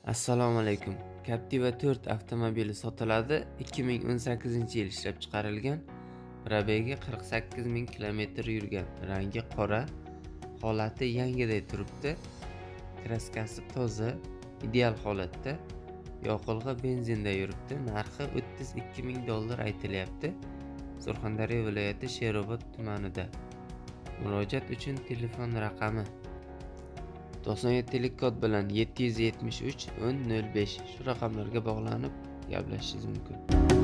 Assalomu alaykum. Captiva 4 avtomobili sotiladi. 2018-yil ishlab chiqarilgan. Probegi 48 000 km yurgan. Rangi qora. Holati yangiday turibdi. Kraskasi toza, ideal holatda. Yoqilg'i benzinda yuribdi. Narxi $32 000 aytilyapti. Surxondaryo viloyati Sherobod tumanida. Murojaat uchun telefon raqami 97 kod bilan 773 1005 shu raqamlarga bog'lanib gaplashishingiz mumkin.